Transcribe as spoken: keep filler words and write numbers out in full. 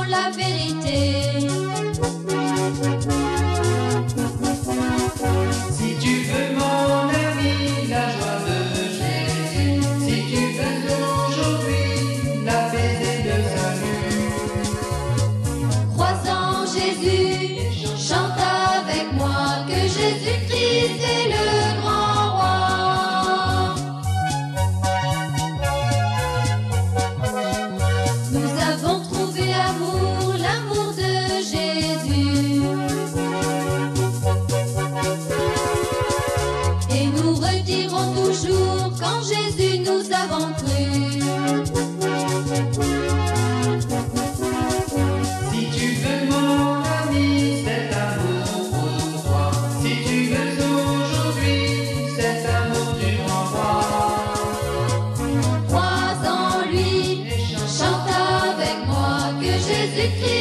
la vérité. Si tu veux mon ami, la joie de Jésus, si tu veux aujourd'hui la paix et le salut, Crois en Jésus, chante avec moi que Jésus-Christ est le grand roi. Nous avons trouvé l'amour, l'amour de Jésus. Et nous retirons toujours quand Jésus nous avons cru. si tu veux mon ami, cet amour pour toi, si tu veux aujourd'hui cet amour du grand roi, Crois en lui, chante avec moi que Jésus-Christ